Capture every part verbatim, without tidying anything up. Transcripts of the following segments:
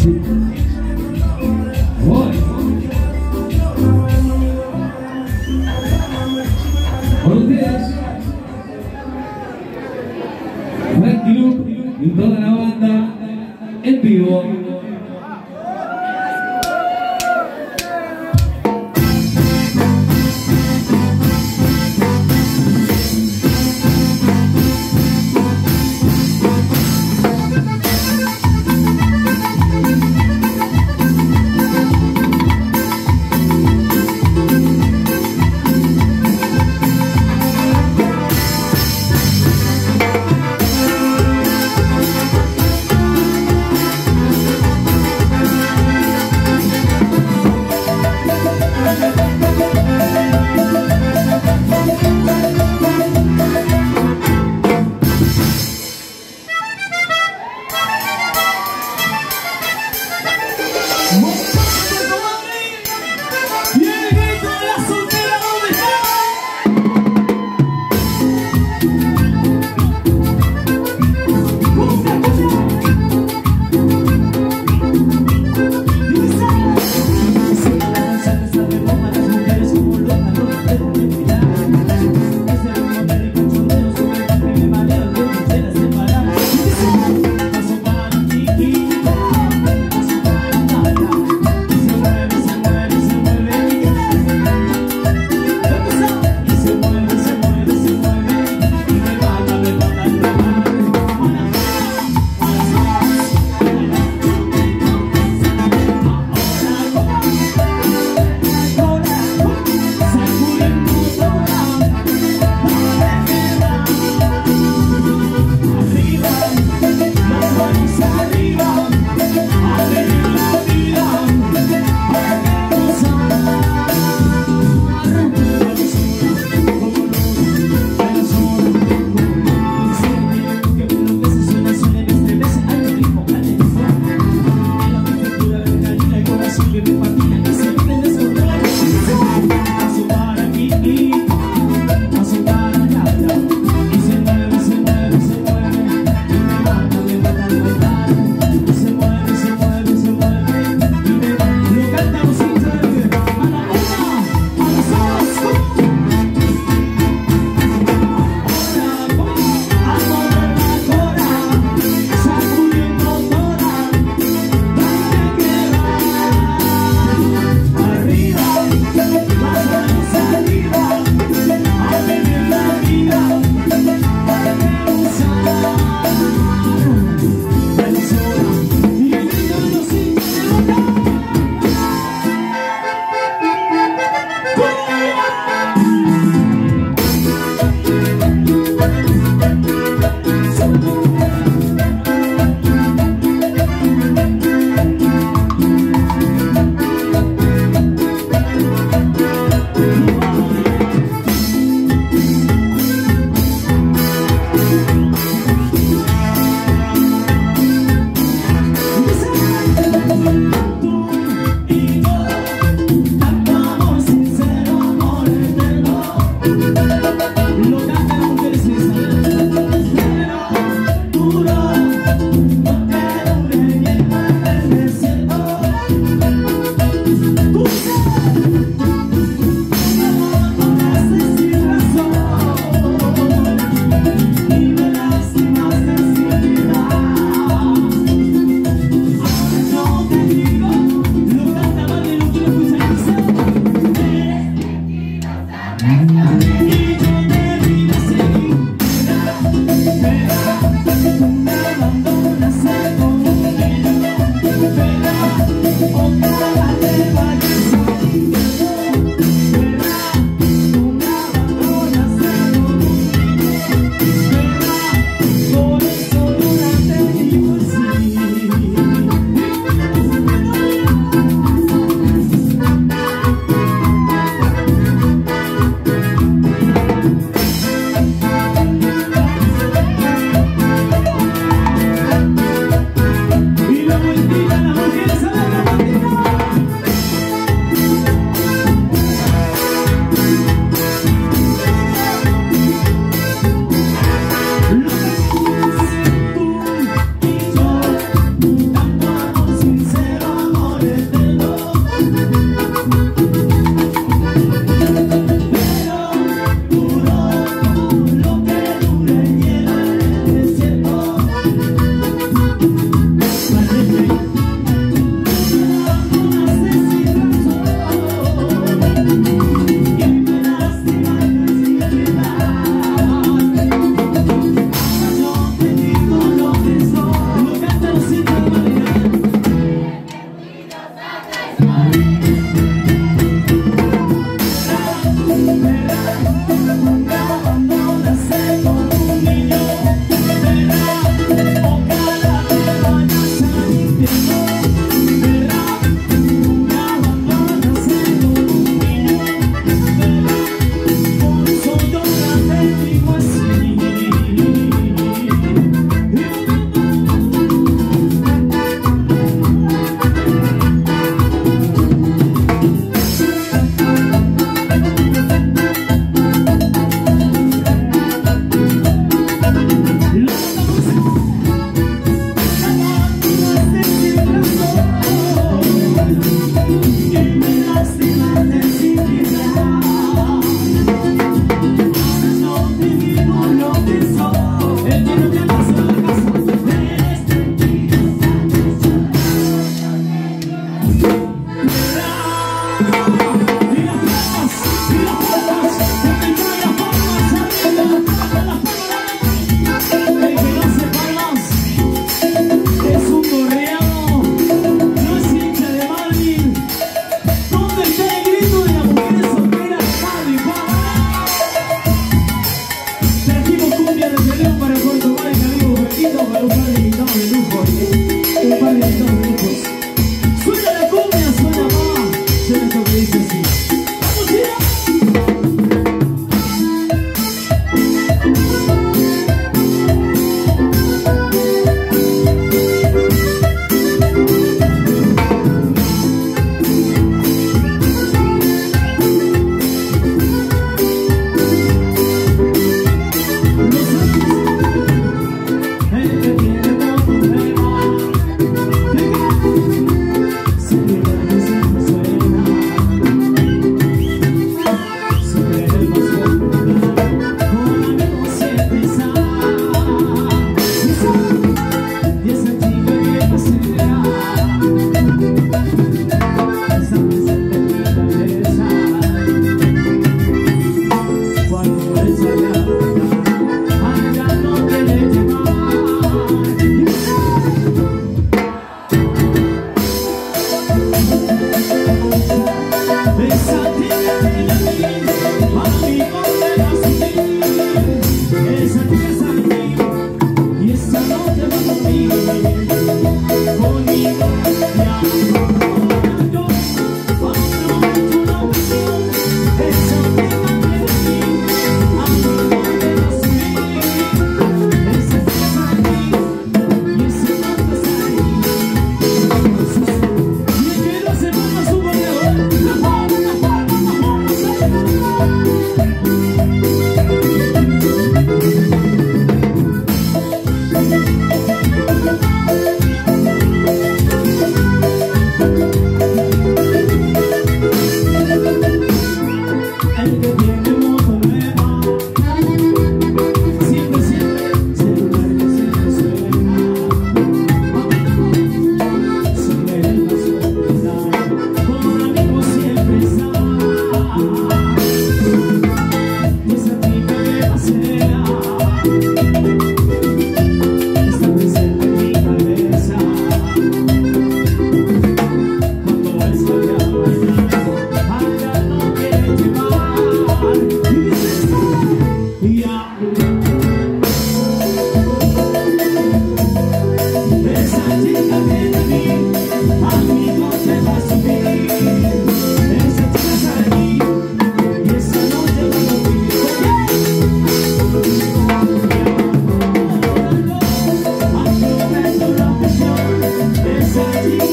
Con ustedes, Red Club y toda la banda en vivo. Sincero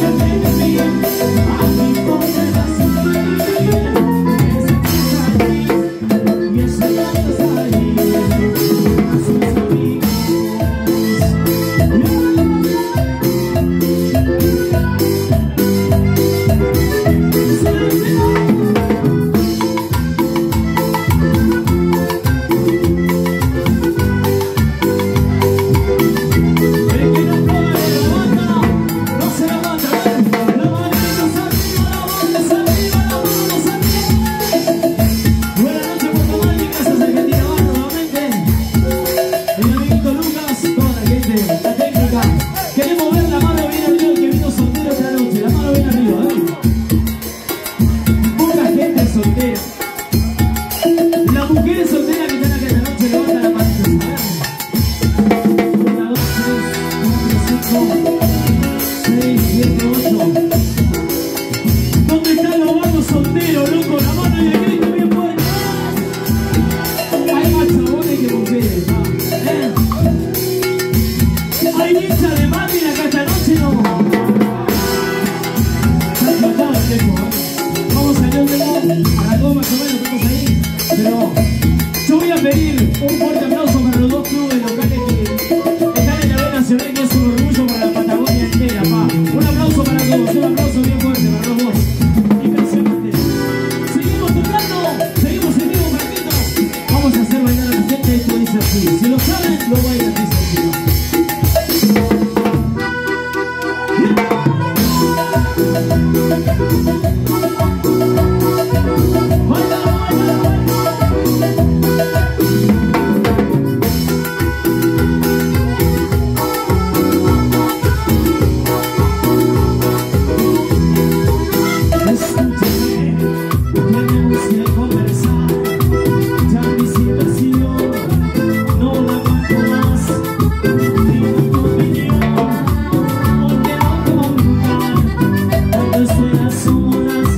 Las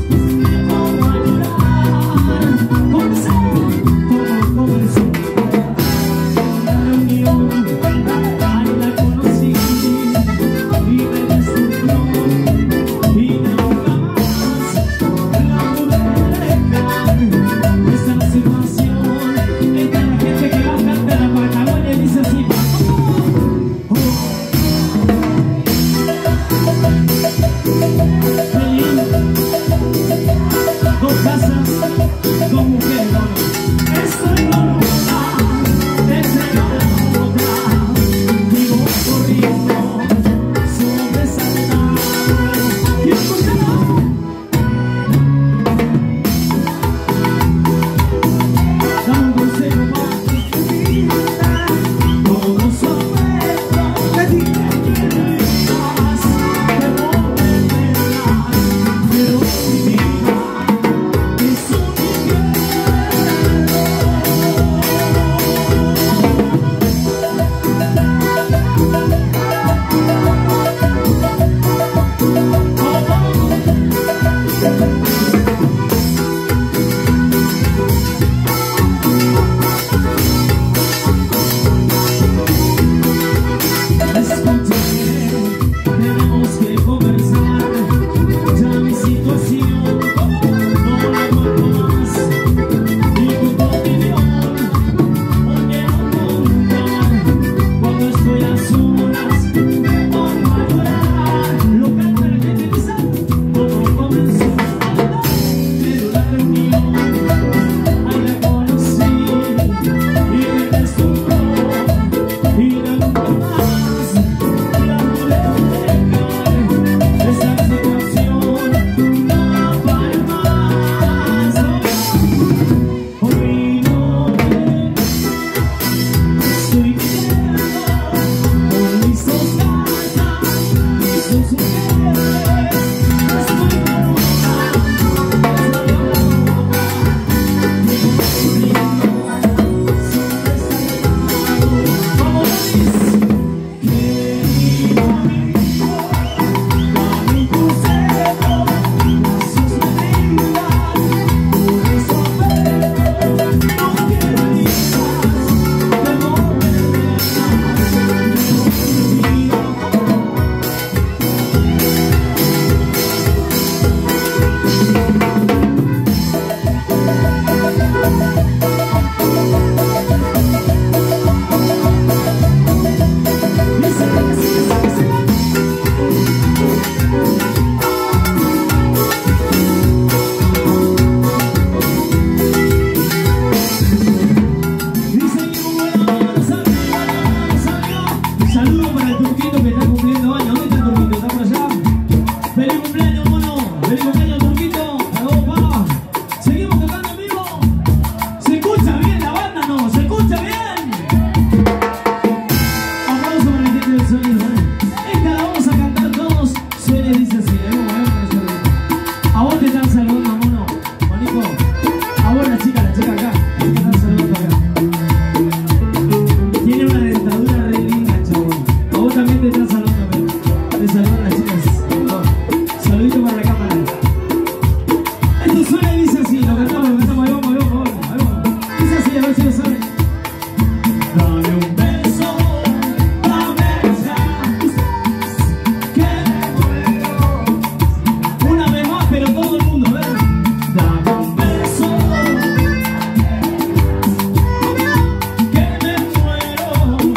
dice así, eh, a vos te están saludando, mono, bonito. A vos la chica, la chica acá, te están saludando acá. Tiene una dentadura re linda, chabón. A vos también te están saludando, pero te saludan las chicas. Oh, saludito para la cámara. Esto suena y dice así, lo cantamos, lo cantamos, ahí vamos, ahí vamos, ahí vamos. Dice así, a ver si lo saben. Dame un beso, dame ya, que me muero. Una vez más, pero todo el mundo, ¿ves? Dame un beso, que me muero.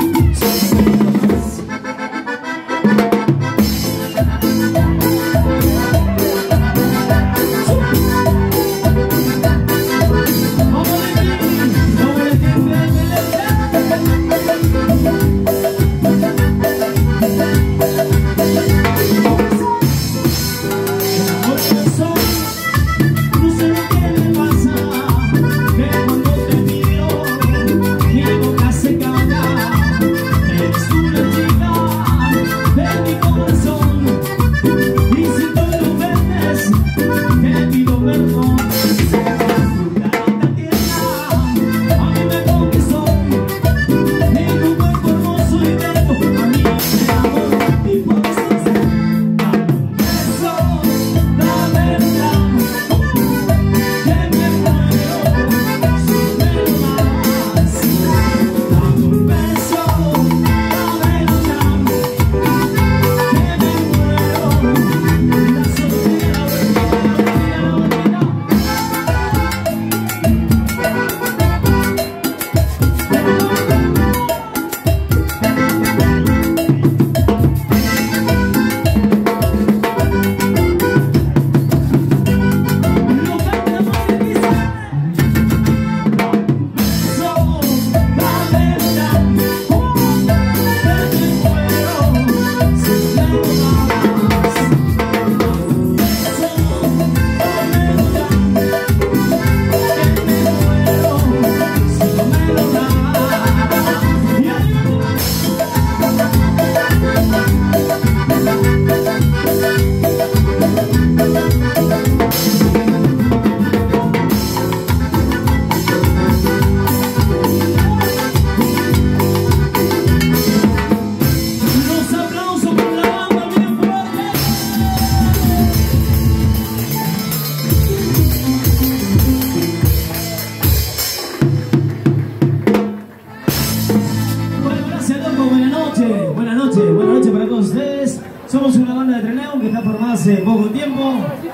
Hace poco tiempo.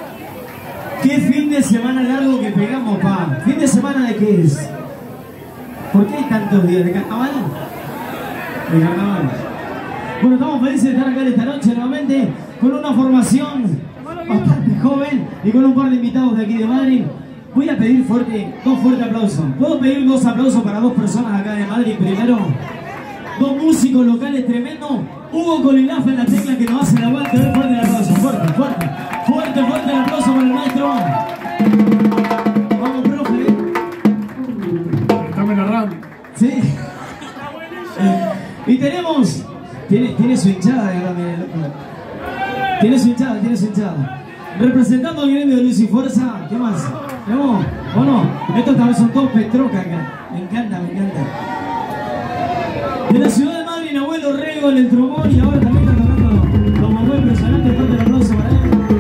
¿Qué fin de semana largo que pegamos, pa? ¿Fin de semana de qué es? ¿Por qué hay tantos días? ¿De carnaval? De carnaval. Bueno, estamos felices de estar acá esta noche nuevamente con una formación bastante joven y con un par de invitados de aquí de Madrid. Voy a pedir fuerte, dos fuertes aplausos. ¿Puedo pedir dos aplausos para dos personas acá de Madrid primero? Dos músicos locales tremendos. Hugo Colilafa en la tecla que nos hace el aguante. Fuerte el aplauso, fuerte, fuerte. Fuerte, fuerte el aplauso para el maestro. Vamos, profe. Estamos narrando. Sí. Y tenemos... Tiene, tiene su hinchada, mire, tiene su hinchada, tiene su hinchada. Representando el gremio de Luz y Fuerza. ¿Qué más? ¿Vemos? ¿O no? Estos también son todos Petroca acá. Me encanta, me encanta. De la ciudad de Madrid, Abuelo Rego en el trombón y ahora también está tocando como muy impresionante. Fuerte el aplauso para él.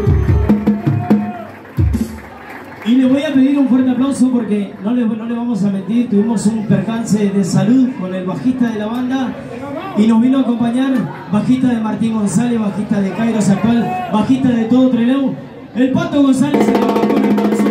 Y le voy a pedir un fuerte aplauso porque no le, no le vamos a mentir, tuvimos un percance de salud con el bajista de la banda y nos vino a acompañar bajista de Martín González, bajista de Cairo Zapal, bajista de todo Trelew, el Pato González se lo va con el corazón.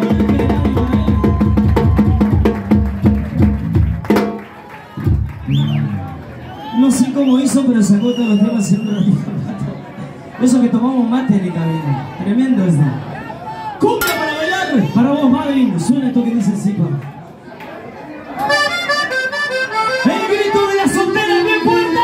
No sé cómo hizo, pero sacó todos los temas en un ratito. Eso que tomamos mate en el cabello. Tremendo esto. ¡Cumbia para bailar! Para vos, Madrid. Suena esto que dice el Zipa. ¡El grito de la soltera bien fuerte!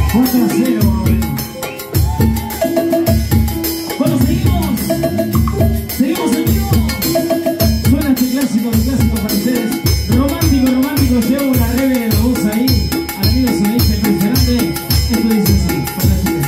cuatro a cero. Bueno, seguimos. Seguimos en vivo. Suena este clásico, mi clásico para ustedes. Romántico, romántico. Llevo la rebe de la voz ahí. Al amigo sonista impresionante. Esto dice así, para ustedes.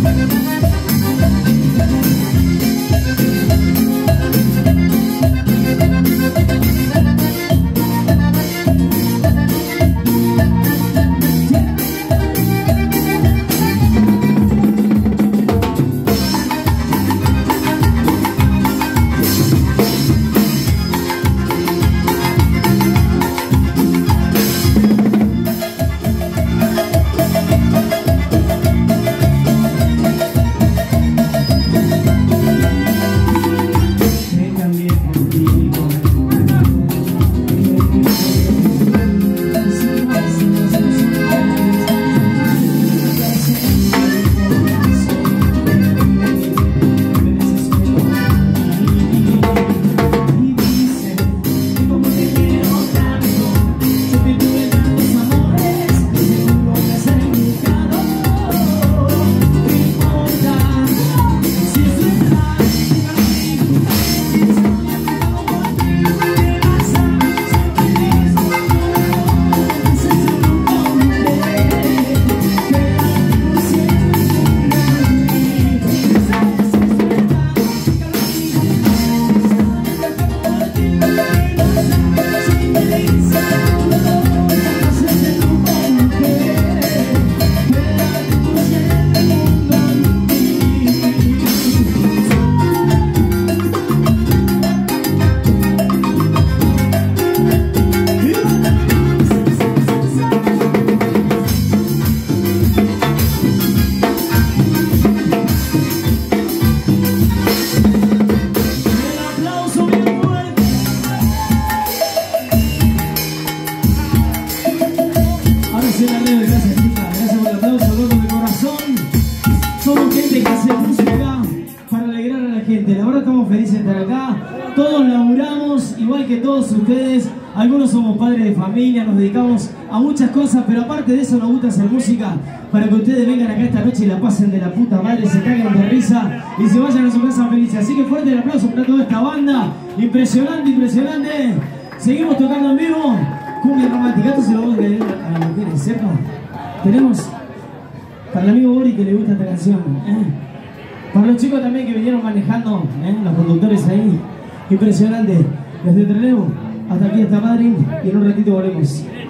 Todos laburamos, igual que todos ustedes. Algunos somos padres de familia, nos dedicamos a muchas cosas, pero aparte de eso nos gusta hacer música para que ustedes vengan acá esta noche y la pasen de la puta madre, se caguen de risa y se vayan a su casa felices. Así que fuerte el aplauso para toda esta banda. Impresionante, impresionante. Seguimos tocando en vivo. Cumbia romántica, esto se lo vamos a leer a las mujeres, ¿cierto? Tenemos para el amigo Bori que le gusta esta canción, ¿eh? Para los chicos también que vinieron manejando, ¿eh? Los conductores ahí. Impresionante. Desde Trelew hasta aquí hasta Madrid y en un ratito volvemos.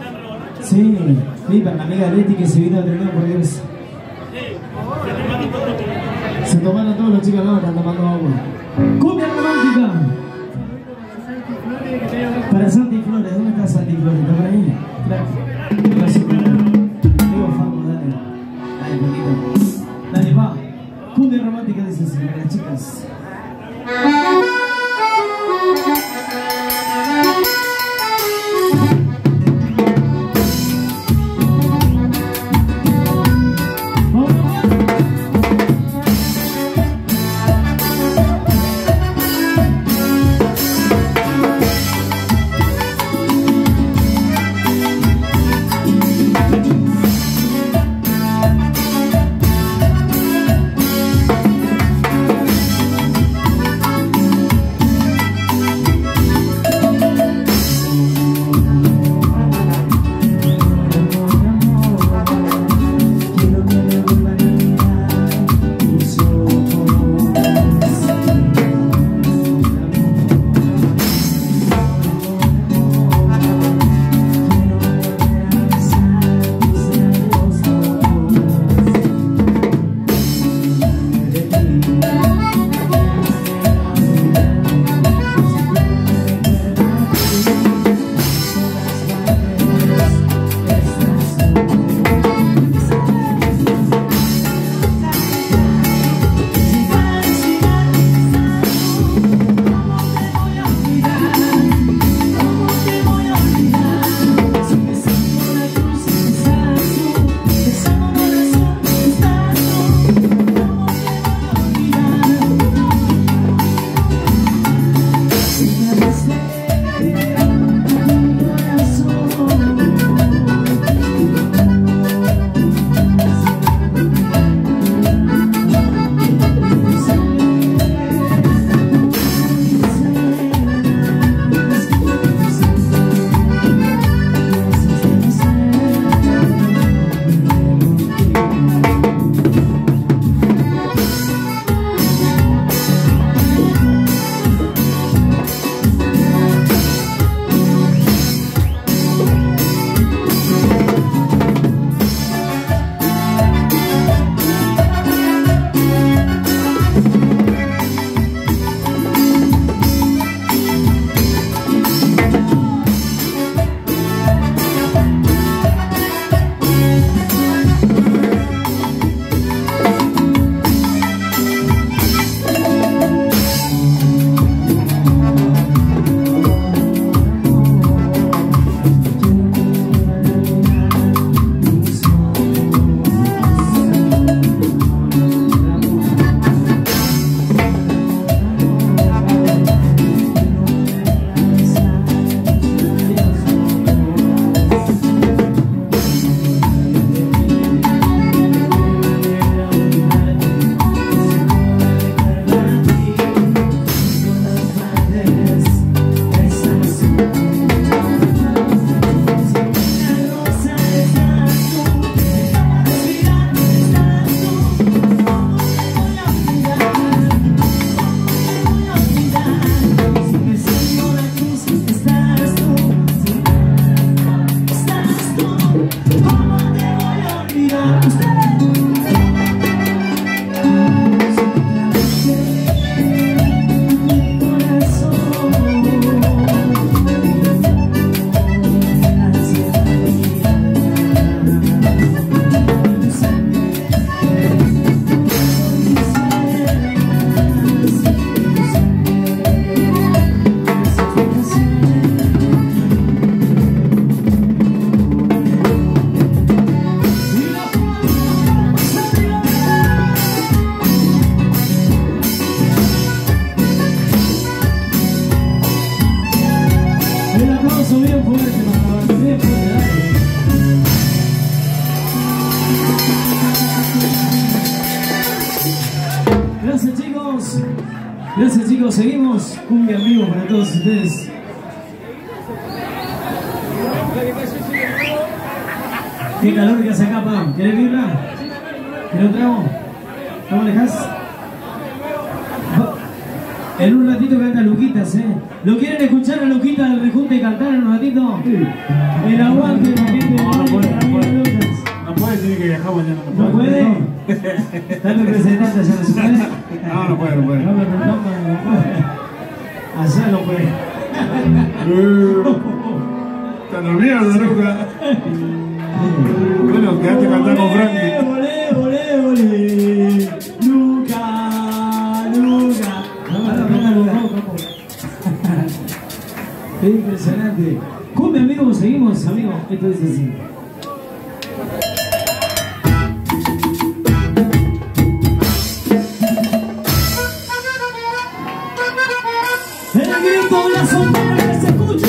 Sí, sí, para la amiga Leti que se vino a Trelew, por Dios. Se tomaron todos los chicos ahora, están tomando agua. Cumbia romántica. Para Santi Flores, ¿dónde está Santi Flores? ¿Está por ahí? Claro. Gracias, digo, vamos, dale. Dale, poquito. Dale, va. Cumbia romántica de esas, para las chicas. Gracias chicos. Gracias chicos. Seguimos. Cumbia en vivo para todos ustedes. Qué calor que hace acá, pa. ¿Querés birra? ¿Querés un trago? ¿Cómo le dejas? En un ratito canta Luquitas, ¿eh? ¿Lo quieren escuchar a Luquita del Rejunte cantar en un ratito? Sí. El aguante, la gente. No, no puede, no puede. No puede, tiene que viajar mañana. ¿No puede? ¿Está el representante allá no se puede? No, no puede, no puede. No, no, no, no puede. Allá no puede. Está dormido, Luca. Bueno, quedaste cantando con Frankie. Olé, olé, olé. Luca, Luca. Qué impresionante. Come, amigos, seguimos, amigos. Esto es así. El grito de la sombra que se escucha.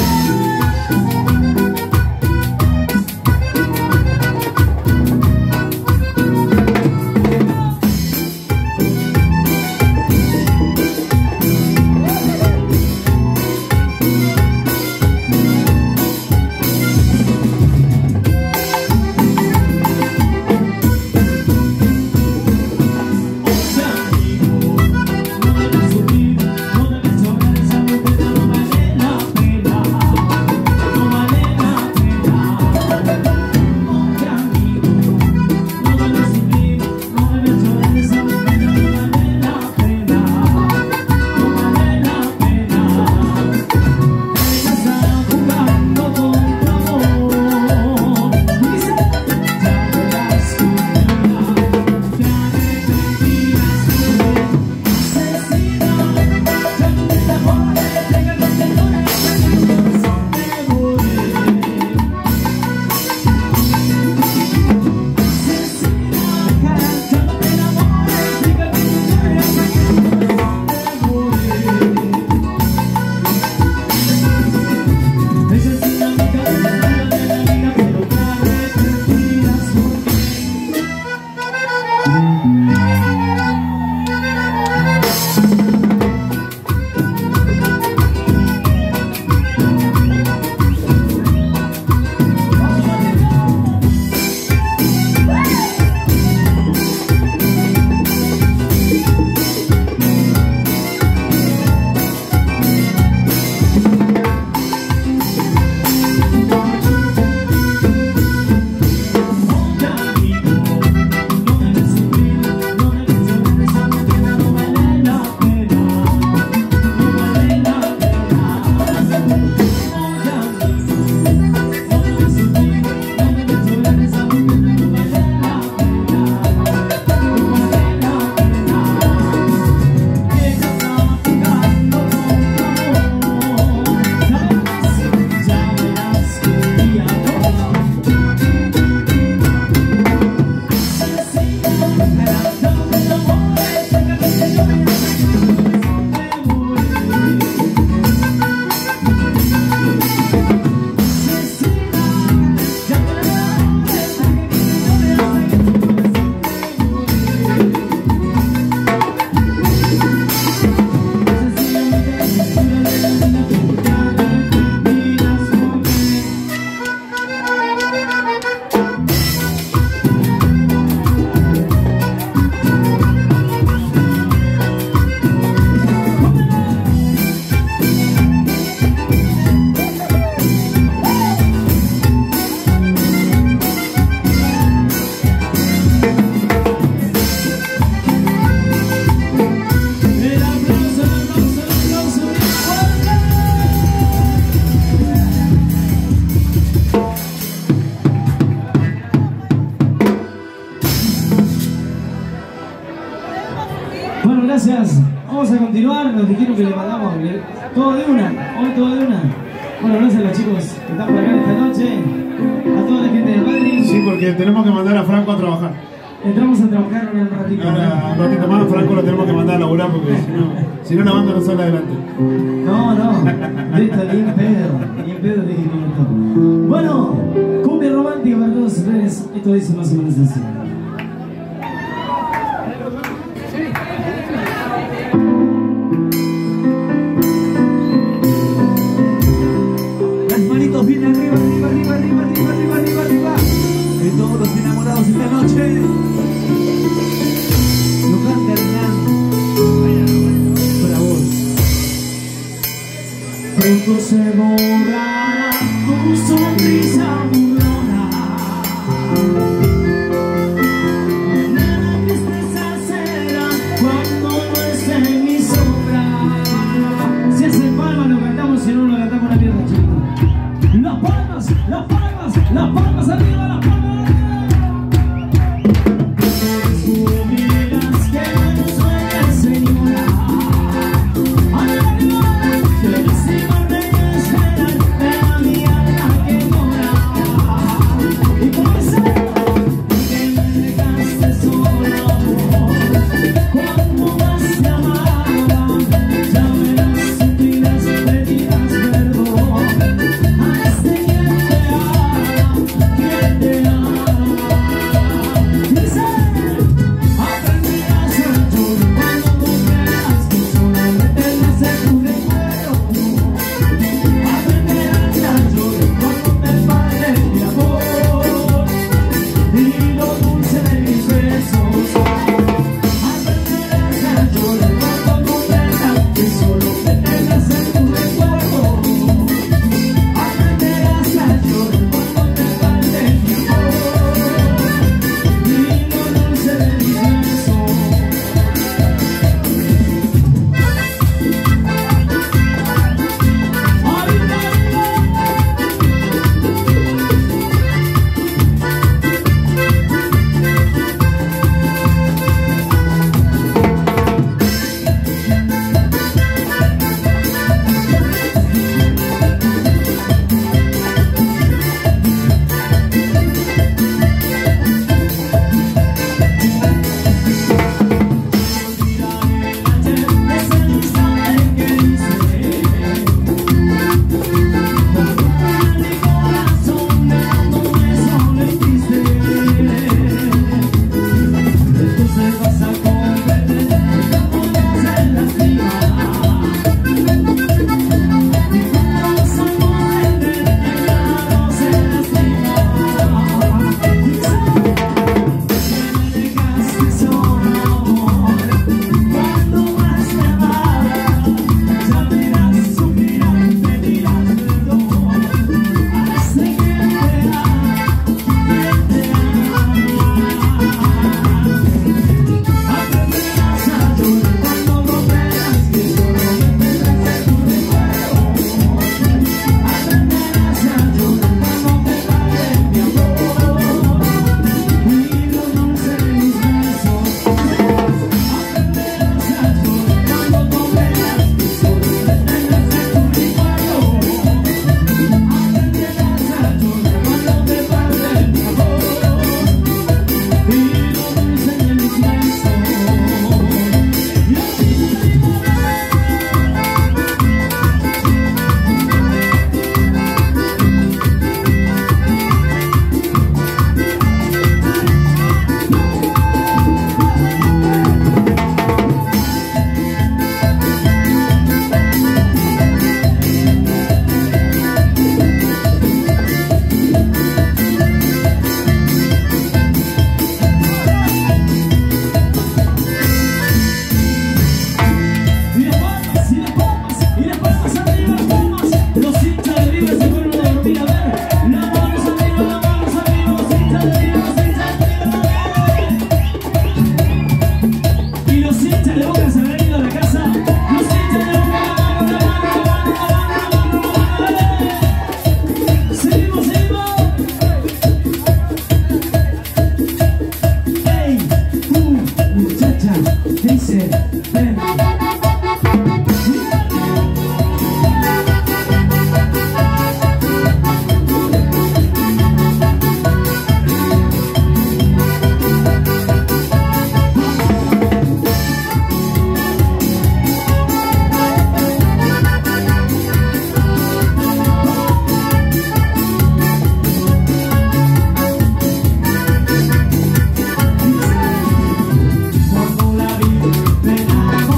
Gracias. Vamos a continuar. Nos dijeron que le mandamos todo de una. Hoy todo de una. Bueno, gracias a los chicos que están por acá esta noche. A toda la gente de Madrid. Sí, porque tenemos que mandar a Franco a trabajar. Entramos a trabajar un ratito. Ahora, un ratito más, Franco lo tenemos que mandar a laburar porque si no, si no la banda no sale adelante. No, no. De esto ni en pedo. Ni en pedo dije que no. Bueno, cumbia romántica para todos ustedes. Esto dice más o menos así. pronto se borrará tu sonrisa burlona. Nada tristeza será cuando no esté en mi sombra. Si hace palmas lo cantamos, si no lo cantamos la mierda, chica. Las palmas, las palmas, las palmas arriba, las palmas. Cuando la vi, me enamoré.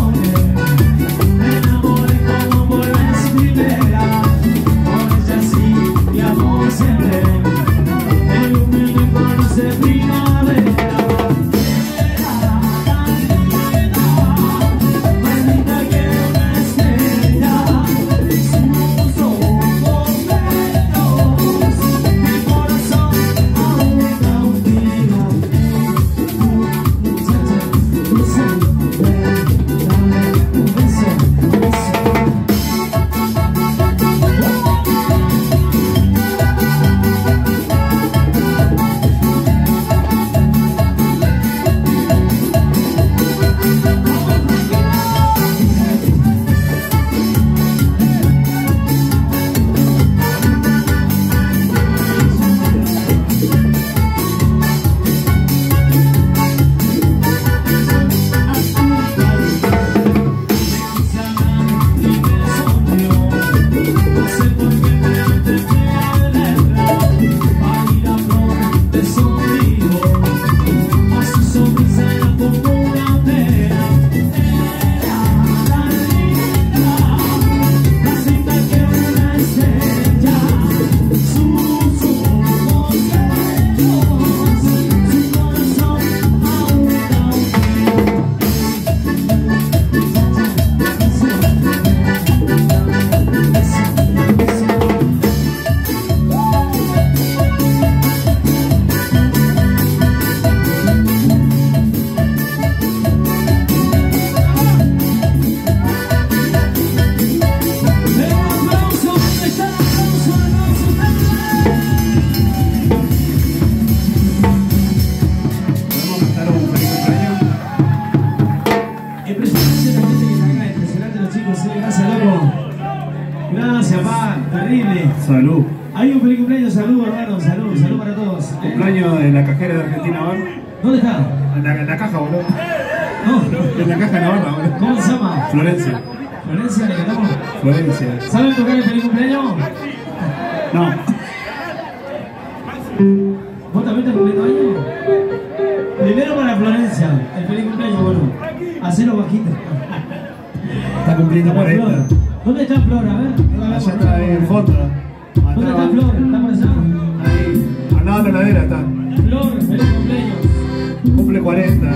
Florencia, pa, terrible. Salud. Hay un feliz cumpleaños, salud, hermano, salud, salud para todos. ¿eh? Cumpleaños de la cajera de Argentina, ¿verdad? ¿Dónde está? En la, en la caja, boludo. No, En la caja de Navarra, boludo. ¿cómo se llama? Florencia. Florencia, le cantamos. Florencia. ¿Saben tocar el feliz cumpleaños? No. ¿Vos también estás cumpliendo años? Primero para Florencia, el feliz cumpleaños, bueno. Hacelo bajito. Está cumpliendo cuarenta. ¿Dónde está Flor? A ver. Allá está ahí en fondo. ¿Dónde está Flor? ¿Está por allá? Ahí. Al lado de la heladera está. Flor, feliz cumpleaños. Cumple cuarenta.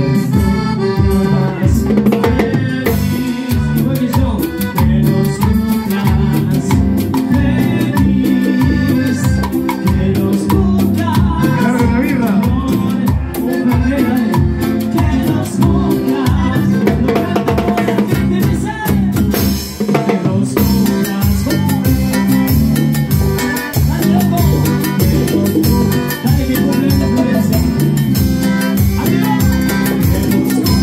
Igual que yo. Que los cumplas feliz. Que los cumplas. ¡Larga la birra! Un café, dale. Que los cumplas. Lo canto por la gente me sale. Que los cumplas. Dale, loco. Que los cumplas. Dale que cumple la Florencia. Arriba. Que los cumplas.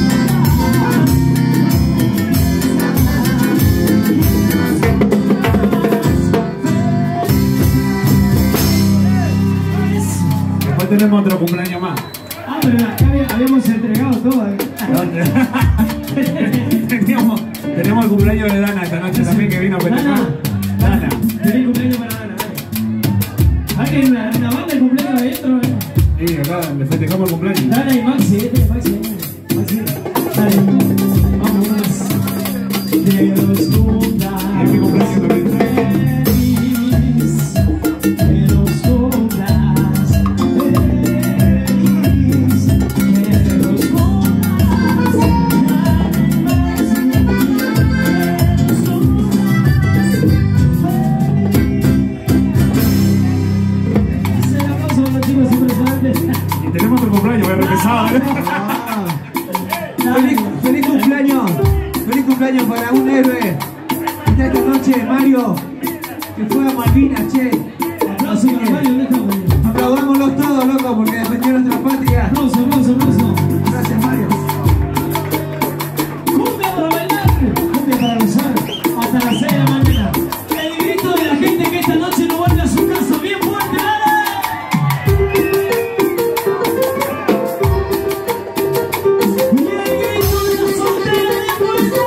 Después tenemos otro cumpleaños más. Ah, pero acá había- habíamos entregado todo. teníamos, tenemos el cumpleaños de Dana esta noche también que vino a festejar. Dana. Feliz cumpleaños para Dana, dale. Hay que una, una banda de cumpleaños adentro, ¿eh? Sí, acá le festejamos el cumpleaños. Dana y Maxi, este es Maxi. eh. Maxi, dale. Vamos, más. Que los cumplas. Y es mi cumpleaños también. Feliz. Que los cumplas. Feliz. Que los cumplas. Ese aplauso para los chicos impresionantes. Y tenemos otro cumpleaños, voy a repesar. ¿eh? Feliz, feliz cumpleaños, feliz cumpleaños para un héroe de esta noche, Mario, que fue a Malvinas, che. Aplauso para Mario, ¿dónde está Mario? Aplaudámoslos todos, loco, porque defendió nuestra patria. Aplauso, aplauso, aplauso. Gracias, Mario. Cumbia para bailar, cumbia para gozar, hasta las seis de la mañana. El grito de la gente que esta noche no vuelve a su casa, bien fuerte, dale. Y el grito de la soltera de fuego.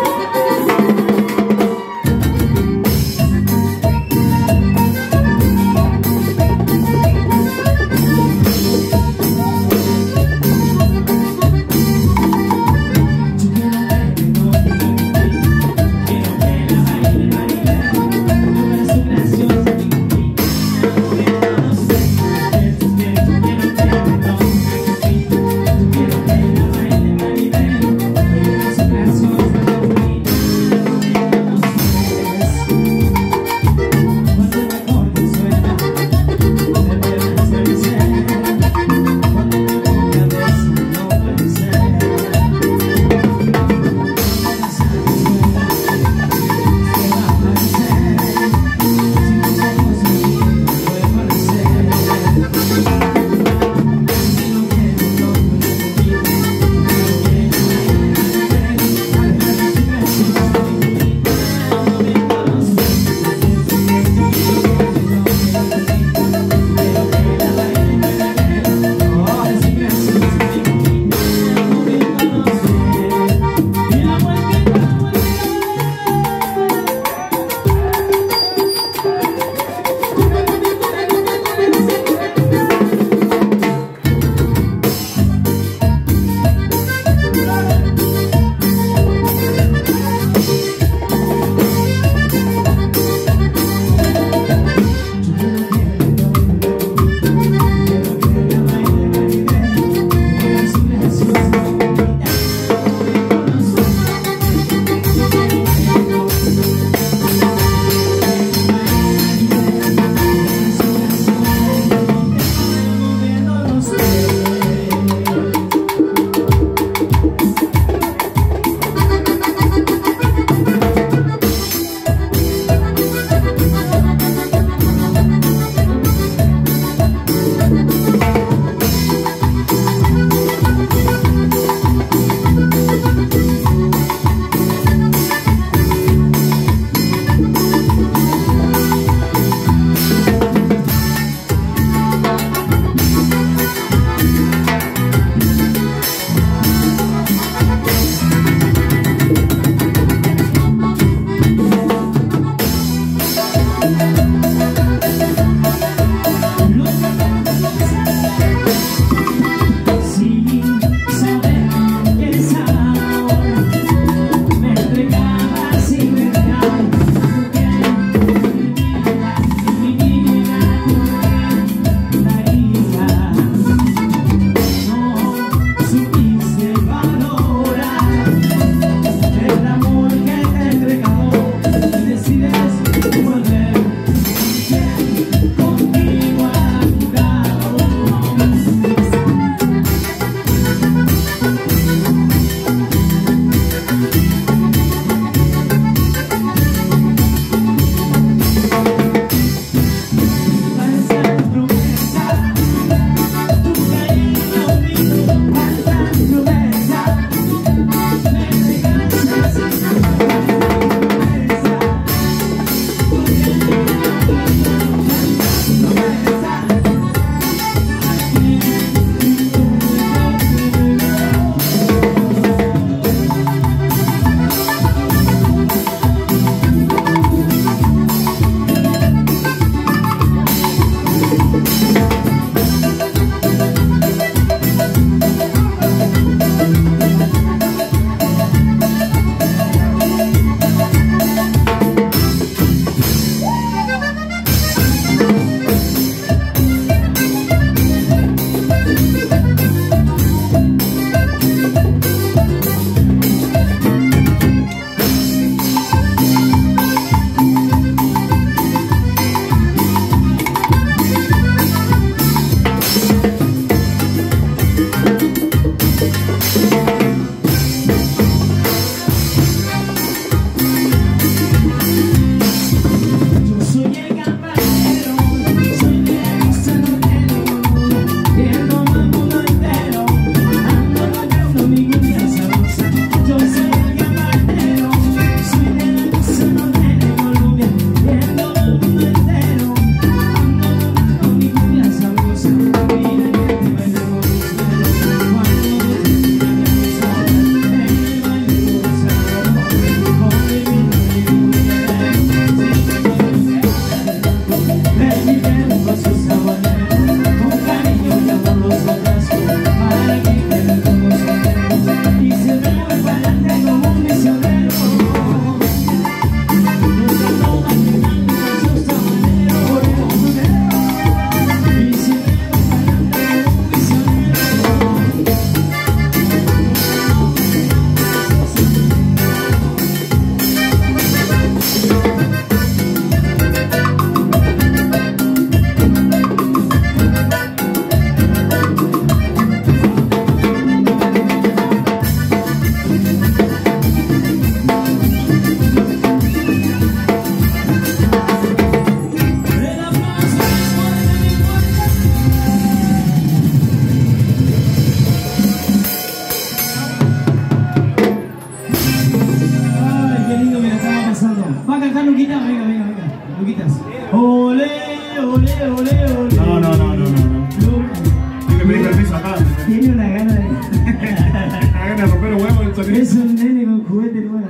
cantar, Luquita? Venga, venga, venga. Luquitas. Ole, ole, ole, ole. No, no, no, no, no. no. Tiene que pedir permiso acá. Tiene una gana de. Una gana de romper los huevos el sonido. Es un nene con juguete nuevo.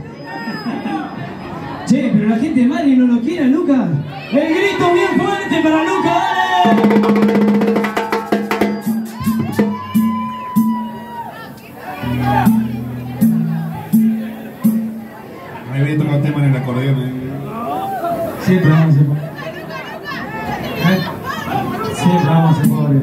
Che, pero la gente de Madrid no lo quiere, Lucas. El grito bien fuerte para Lucas, dale. Ahí voy a tocar tema en el acordeón. ¿eh? Siempre vamos a ser pobres. ¿Eh? Siempre vamos a ser pobres.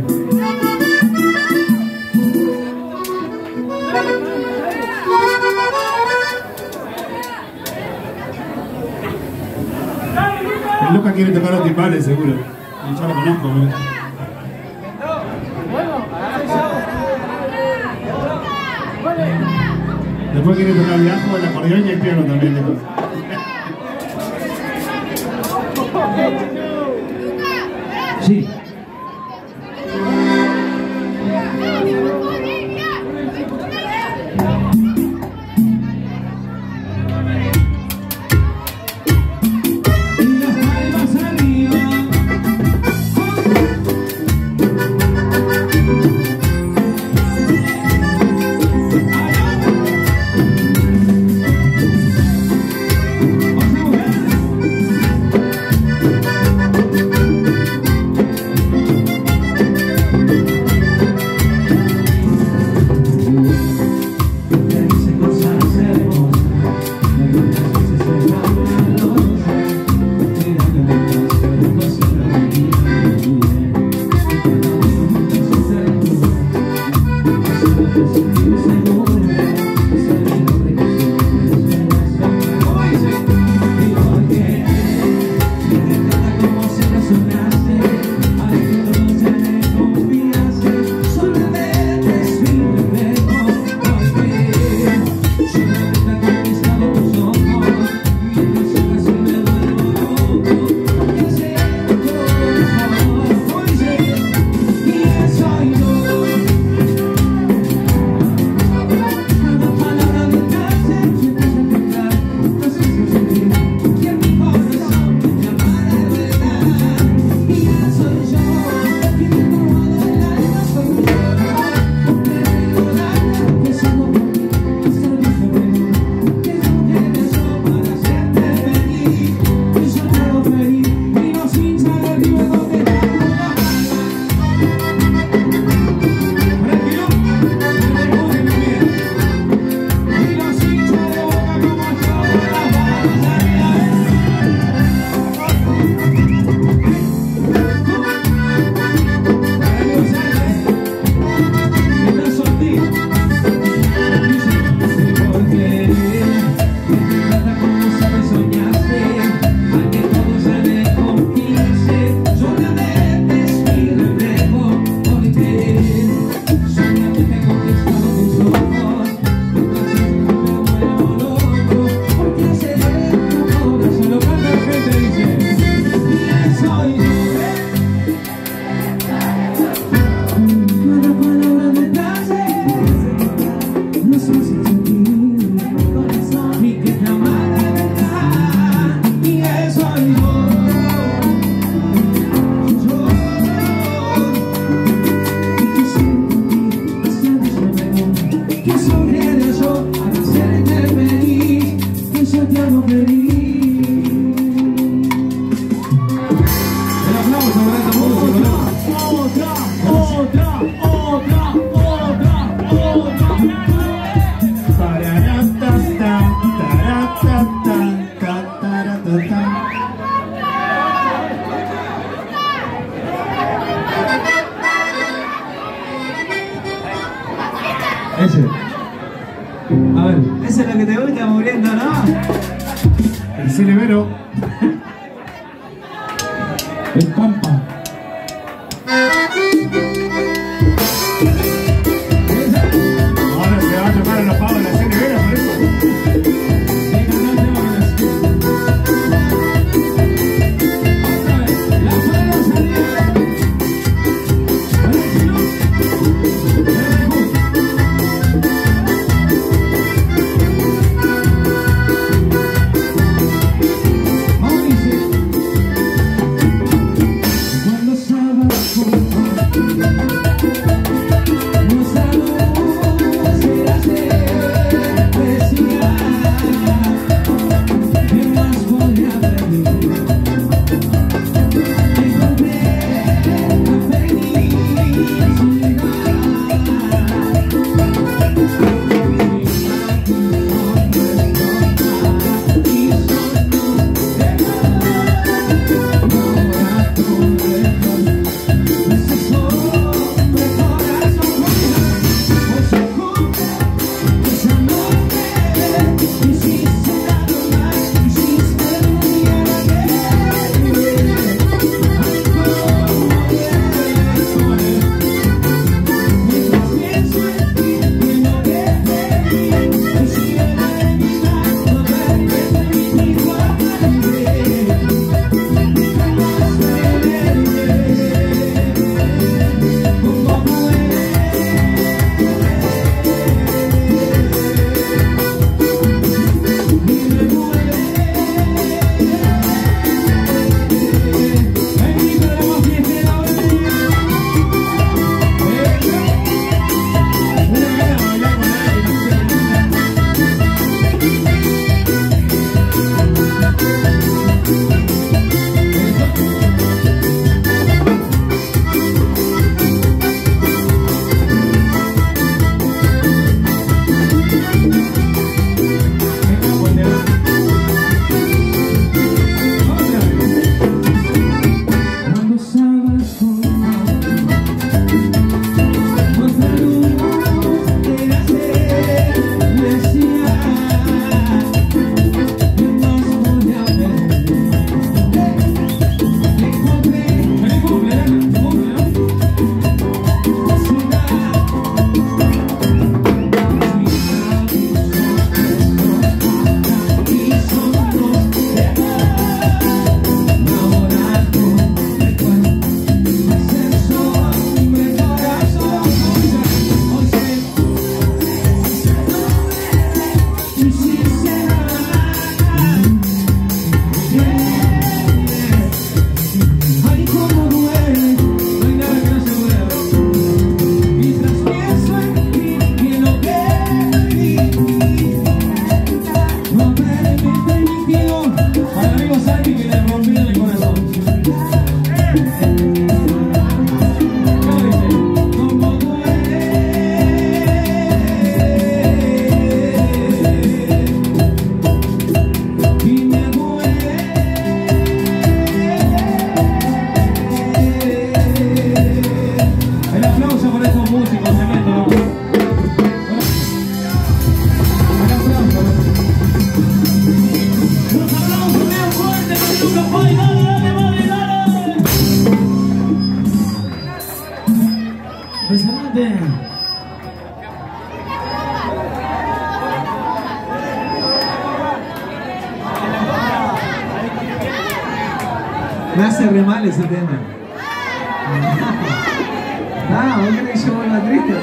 El Lucas quiere tocar los timbales, seguro. Yo lo conozco. ¿eh? Después quiere tocar el bajo, el acordeón y el piano también. Después. Sí. Ese. A ver, ese es lo que te gusta muriendo, ¿no? El Cinevero. El Pampa. Ahora se va a tocar en los pavos de la Cinevero, por eso. Thank you. Me hace re mal ese tema. Ah, ¿vos crees que yo vuelva triste?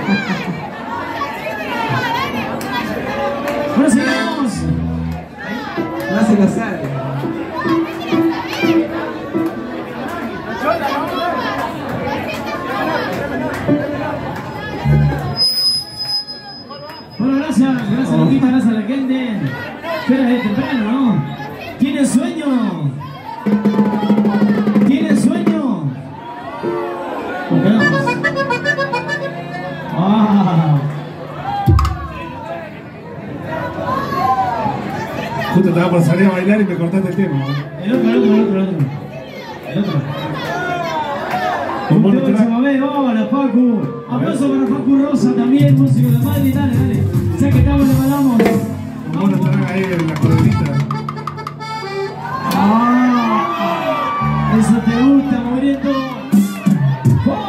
Bueno, sigamos. Me hace la sal. Bueno, gracias, gracias Luquita, gracias a la gente. Espera de temprano, ¿no? ¿Tienen sueño? ¿Tienen sueño? Nos quedamos. Ah. Justo estaba por salir a bailar y me cortaste el tema. El otro, el otro, el otro, el otro. El otro. Como Un no te tema, hola Facu. Aplauso para Facu Rosa también, músico de Madrid, dale, dale. Ya que estamos, le mandamos. Como no estarán ahí en la corredita. Ah, eso te gusta, movimiento. ¡Oh!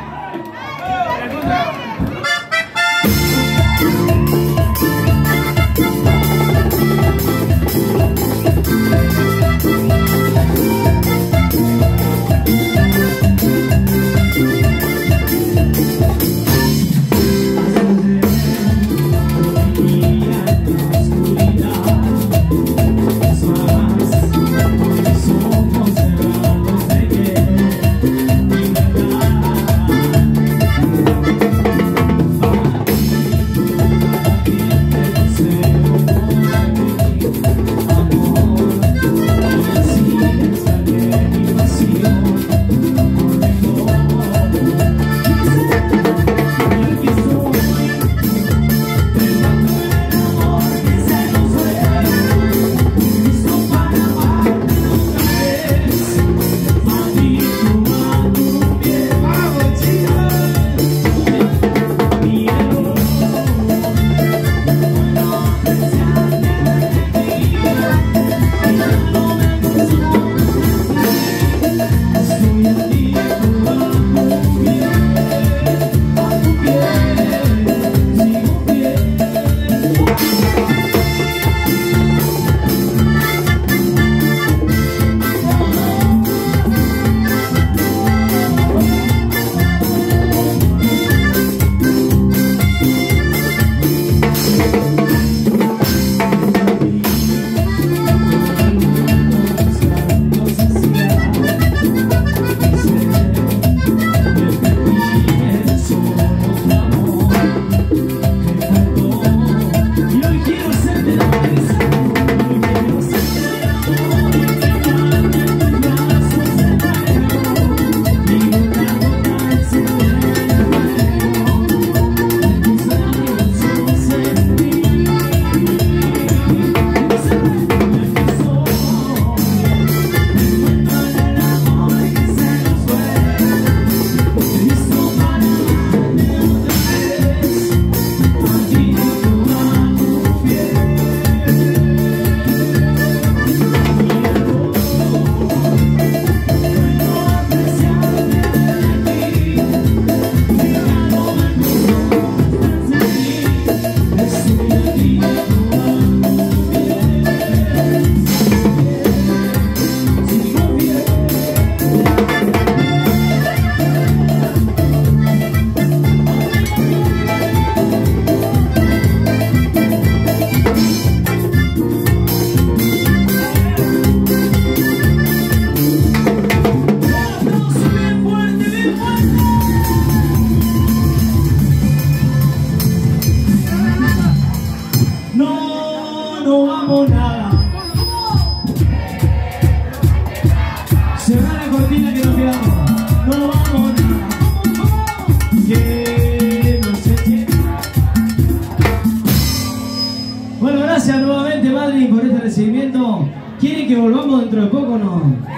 recibimiento. ¿Quieren que volvamos dentro de poco o no?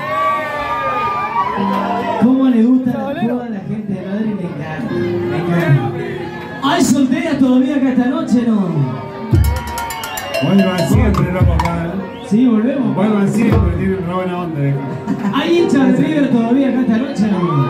¿Cómo le gusta la toda la gente de Madrid? Me encanta, me encanta. ¿Hay solteras todavía acá esta noche no? Vuelvan siempre, loco, acá. Sí, volvemos. Vuelvan siempre, tienen una buena onda. ¿Hay hinchas de River todavía acá esta noche no?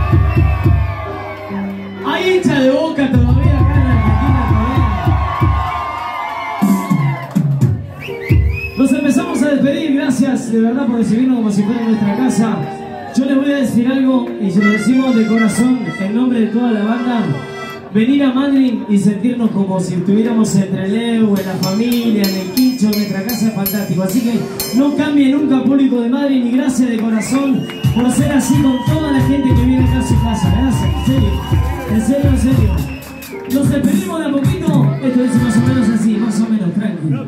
¿Hay hinchas de Boca todavía acá en la Argentina todavía? Nos empezamos a despedir, gracias de verdad por recibirnos como si fuera nuestra casa. Yo les voy a decir algo y se lo decimos de corazón en nombre de toda la banda. Venir a Madrid y sentirnos como si estuviéramos entre Leo, en la familia, en el quincho, en nuestra casa es fantástico. Así que no cambie nunca público de Madrid y gracias de corazón por ser así con toda la gente que viene acá a su casa. Gracias, en serio, en serio, en serio. Nos despedimos de a poquito. Esto es más o menos así, más o menos, tranquilo.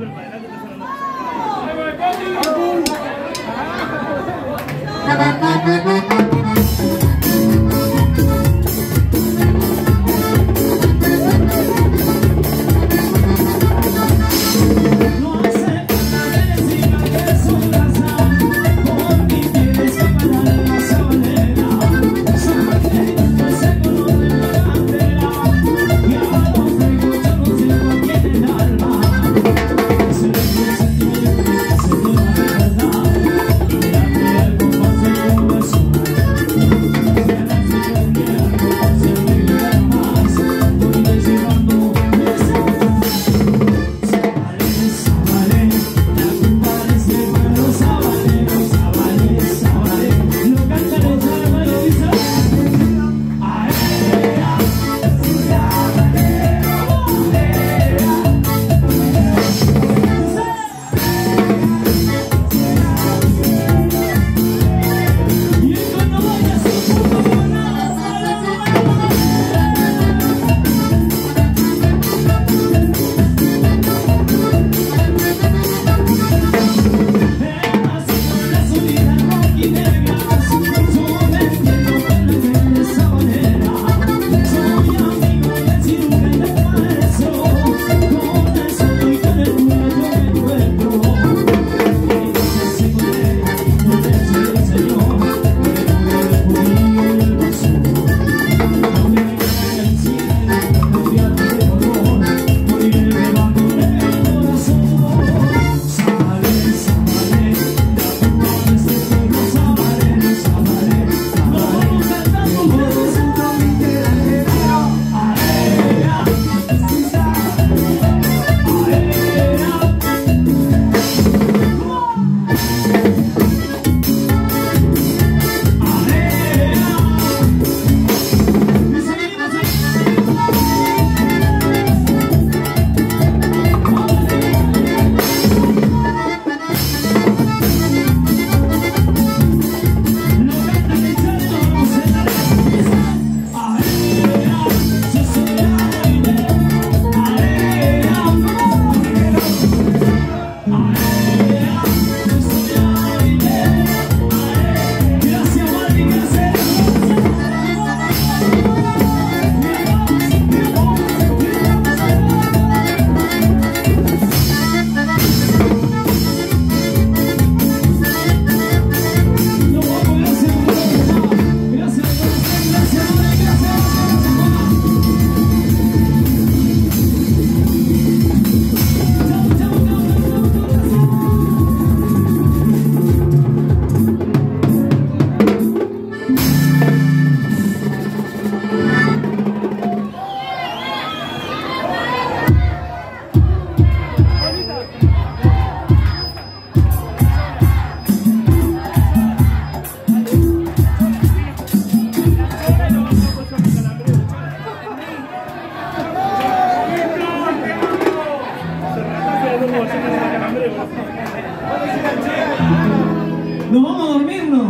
Nos vamos a dormirnos.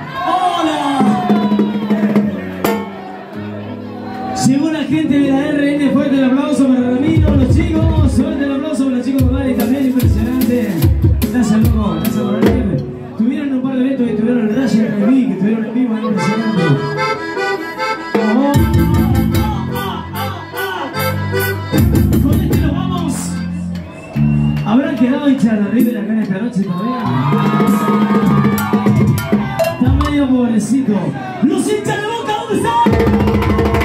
¡Hola! Llegó la gente de la R N, fuerte el aplauso para Ramiro, los chicos, fuerte el aplauso para los chicos de Bali, también impresionante. Gracias, loco, gracias por venir. Tuvieron un par de eventos que tuvieron el Raya en el Vic, que estuvieron en vivo, impresionante. Con este nos vamos. ¿Habrán quedado hinchas de River acá en esta noche todavía? Está medio pobrecito. ¡Los hinchas de Boca, dónde están!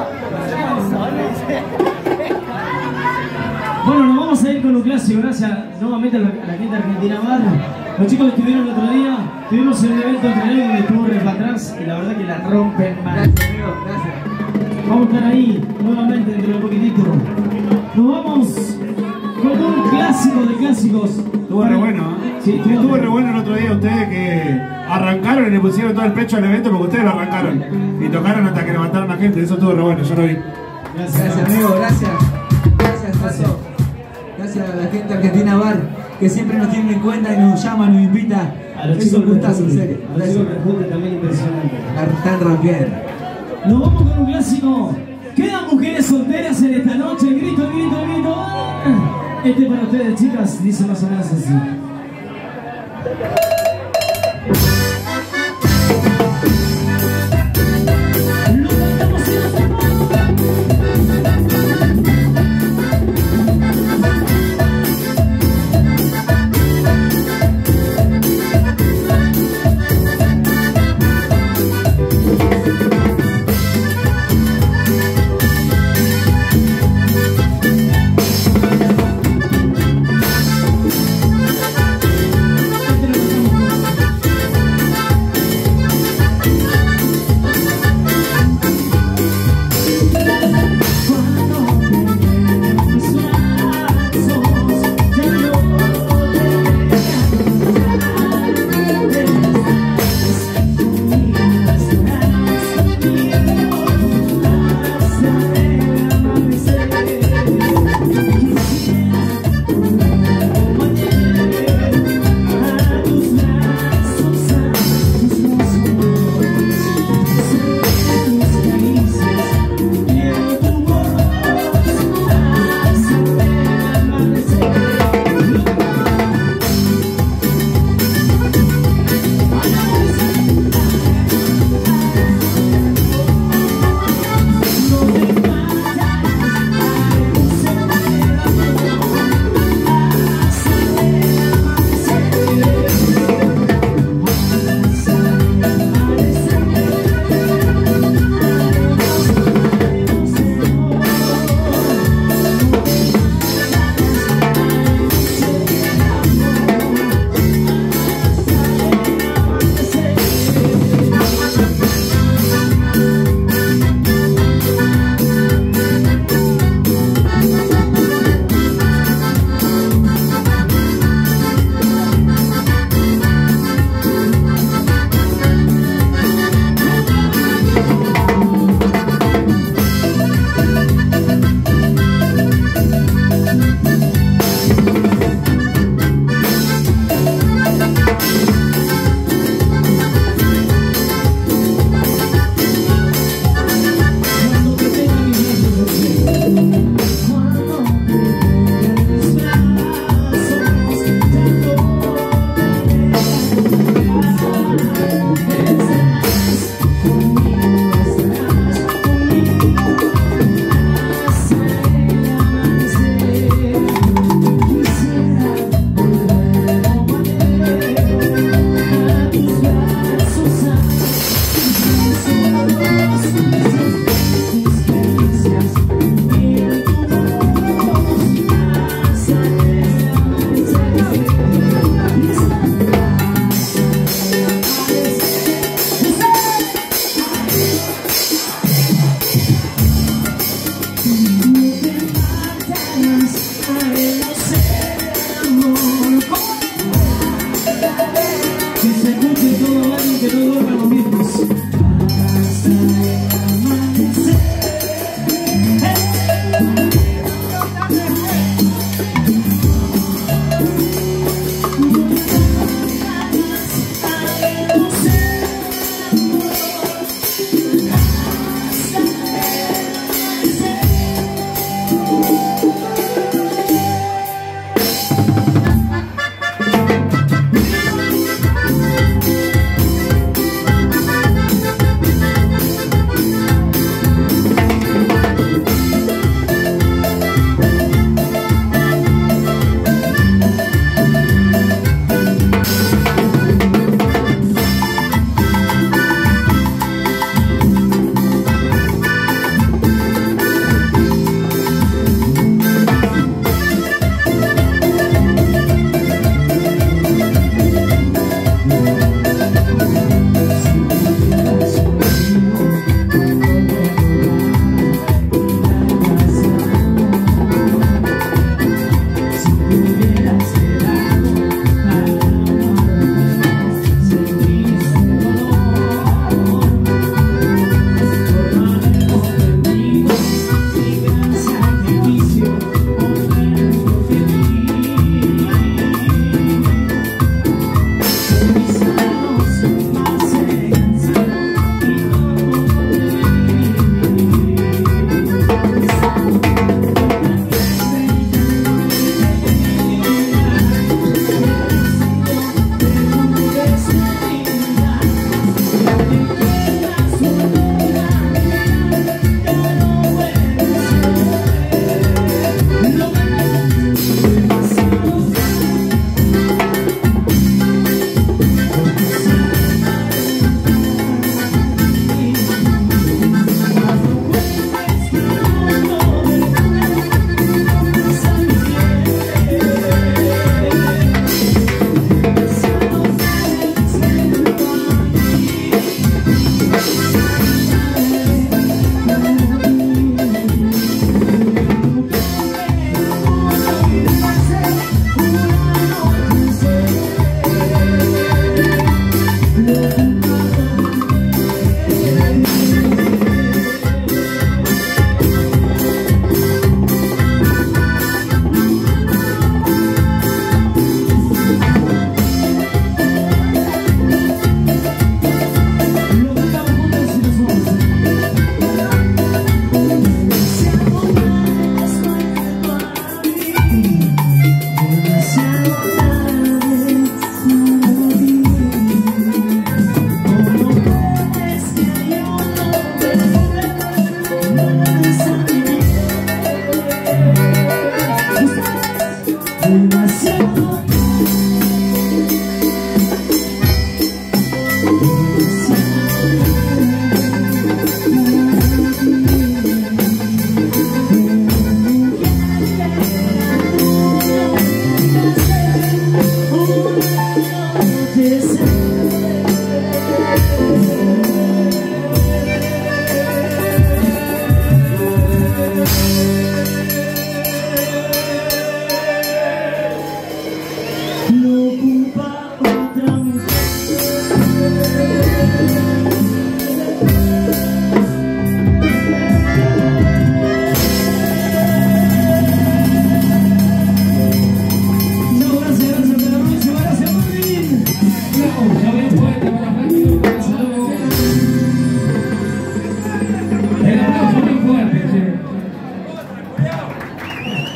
Bueno, nos vamos a ir con un clásico, gracias nuevamente a la, a la gente argentina Bar. Los chicos que estuvieron el otro día, tuvimos un evento entre ellos donde estuvo re para atrás y la verdad que la rompen mal. Gracias, amigo, gracias. Vamos a estar ahí nuevamente dentro de un poquitito. Nos vamos con un clásico de clásicos. Estuvo re bueno, ¿eh? Sí, Sí, estuvo re bueno el otro día ustedes que arrancaron y le pusieron todo el pecho al evento porque ustedes lo arrancaron. Y tocaron hasta que levantaron a la gente, eso estuvo re bueno, yo lo vi. Gracias, Gracias, amigo, gracias. Gracias, Tazo. Gracias a la gente argentina Bar, que siempre nos tiene en cuenta y nos llama, nos invita. A los Es chicos un gustazo, en Rejunte, serio. a los chicos Rejunte también impresionante. La están rompiendo. Nos vamos con un clásico. Quedan mujeres solteras en esta noche. Grito, grito, grito. ¡Ah! Este para ustedes, chicas, dice más o menos así. Lo cantamos y nos vamos. Este lo cantamos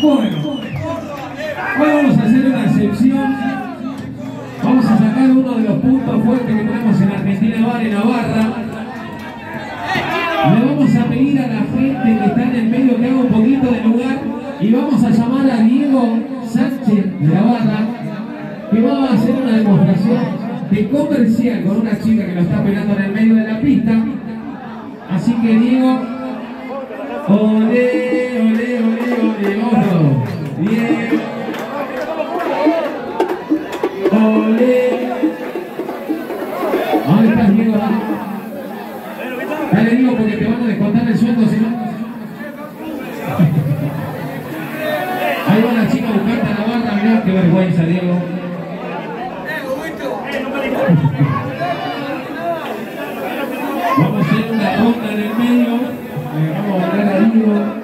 Bueno, hoy vamos a hacer una excepción. Vamos a sacar uno de los puntos fuertes que tenemos en Argentina Bar en Navarra. Le vamos a pedir a la gente que está en el medio que haga un poquito de lugar y vamos a llamar a Diego Sánchez de la Barra, que va a hacer una demostración de comercial con una chica que lo está pegando en el medio de la pista. Así que Diego, olé, olé, olé, olé, ojo, Diego, olé. ¿Dónde estás, Diego? Dale, Diego, porque te van a descontar el sueldo, si no. Ahí va la chica a buscarte a la barra, mirá qué vergüenza, Diego. Vamos a hacer una ronda en el medio. Le vamos a ganar a Diego.